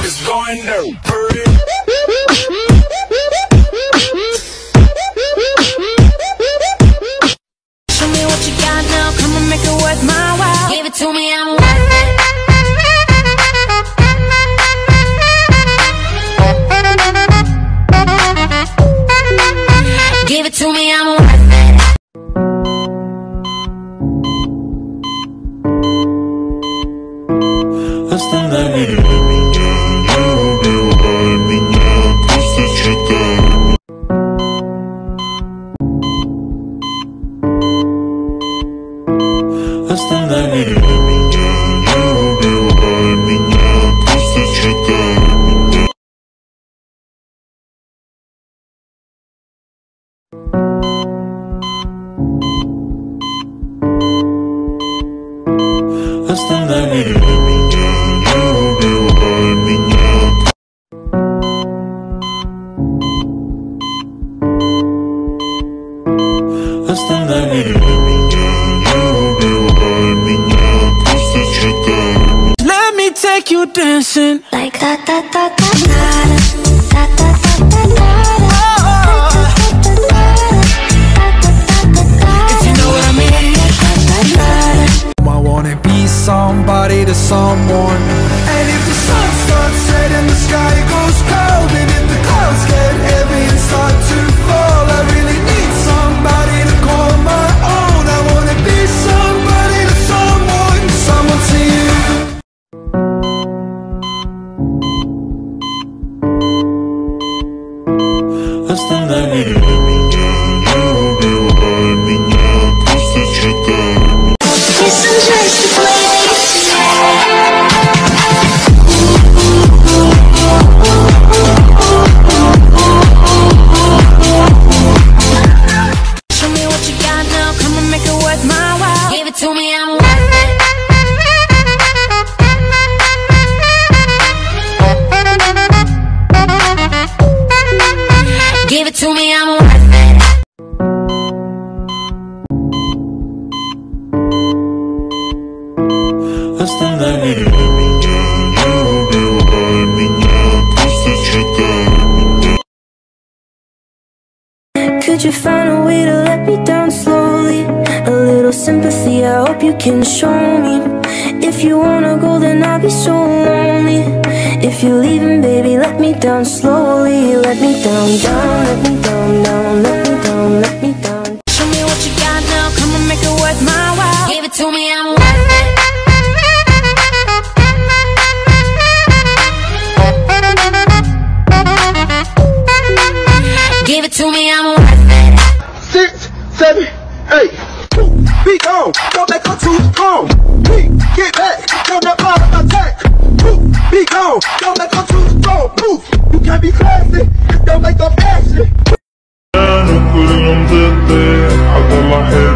It's going down. Show me what you got now, come and make it worth my while. Give it to me, I'm worth it. Give it to me, I'm worth it. Останови меня, не убивай меня, просто читай. Останови меня, не убивай меня, просто читай меня. Останови меня, не убивай меня. Останови меня, не убивай меня, просто читай. Let me take you dancing Like da da da da da da da da da. if you know what I mean. I wanna be somebody to someone. And if the sun starts setting, the sky goes cold. And if the clouds get heavy and start to fall, I really need somebody to call my own. I wanna be somebody to someone, someone to you. Останови меня, не убивай меня, просто читай. Show me what you got now, come and make it worth my while. Give it to me, I'm worth it. Give it to me, I'm worth it. Останови меня, не убивай меня, просто читай меня. Could you find a way to let me down slowly? A little sympathy, I hope you can show me. If you wanna go, then I'll be so lonely. If you're leaving, baby, let me down slowly. Let me down, down, let me down, down, let me down, let me down. Show me what you got now, come and make it worth my while. Give it to me, I'm worth it. Give it to me, I'm worth it. 6, 7, 8. Be gone, don't let her too strong. Get back, don't let her attack. Be gone, don't let her too strong. Poof, you can't be classy, don't make them ashy. أنا كل يوم ضدك، حط الله حلو.